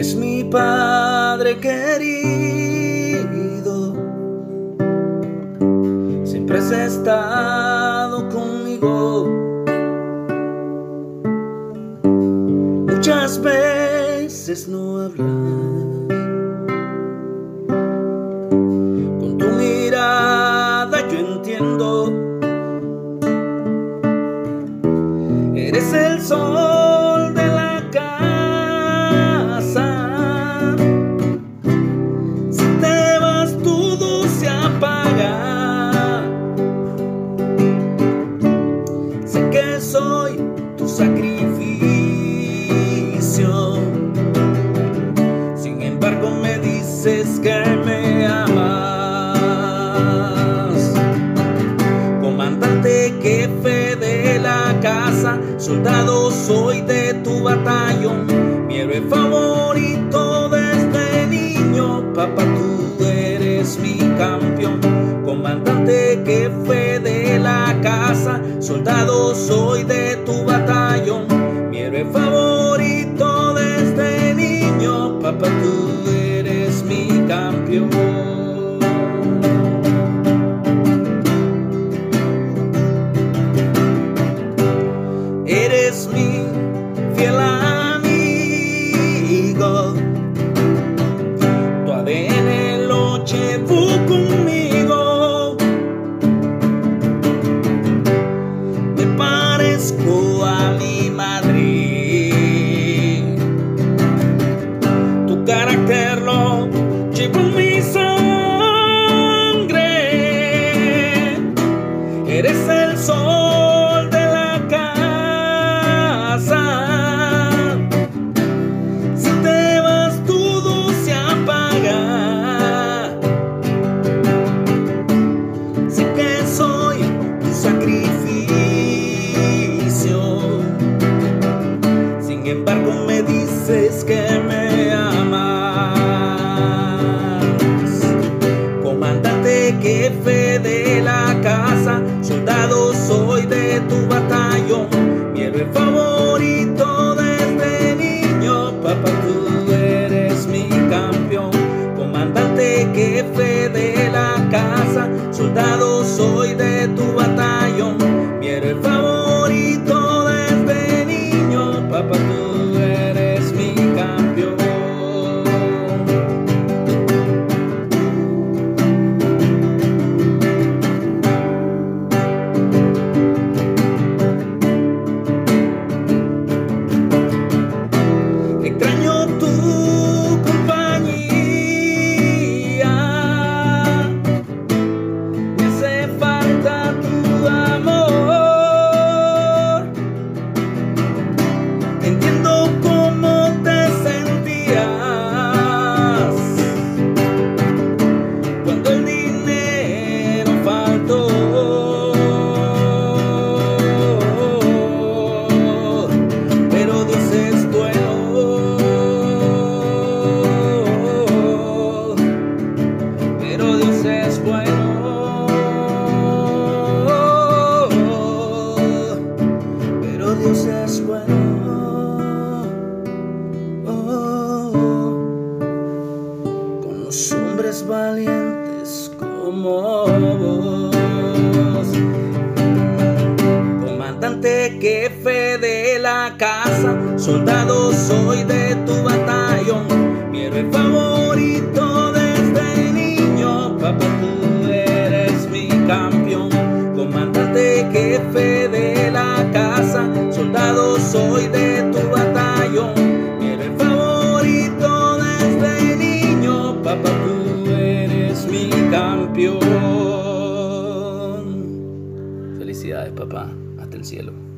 Eres mi Padre querido, siempre has estado conmigo. Muchas veces no hablas, con tu mirada yo entiendo. Eres el sol de la casa, si te vas todo se apaga. Sé que soy tu sacrificio, sin embargo me dices que me amas. Comandante, jefe de la casa, soldado soy de tu batallón, mi héroe favorito desde niño. Papá, tú eres mi campeón. Comandante, jefe de la casa, soldado soy de tu batallón, mi héroe favorito desde niño. Papá, tú eres mi campeón. Eres mi fiel amigo, tu ADN lo llevo conmigo. Me parezco a mi madre, tu carácter lo llevo en mi sangre. Eres el sol de la casa, si te vas todo se apaga. Sé que soy tu sacrificio, sin embargo me dices que me amas. Comandante, jefe de la casa, soldado soy de tu batallón, mi héroe favorito desde niño. Papá, tú eres mi campeón. Comandante, jefe de la casa, soldado soy de tu batallón, mi héroe favorito desde niño. Papá, tú eres mi campeón. Extraño tu compañía, me hace falta tu amor. Entiendo cómo te sentías cuando el dinero faltó, pero Dios es bueno. Pero Dios es bueno, pero Dios es bueno. Con los hombres valientes como vos. Comandante, jefe de la casa, soldado soy de tu batallón, mi héroe favorito desde niño. Papá, tú eres mi campeón. Comandante, jefe de la casa, soldado soy de tu batallón, mi héroe favorito desde niño. Papá, tú eres mi campeón. Felicidades, papá. Hasta el cielo.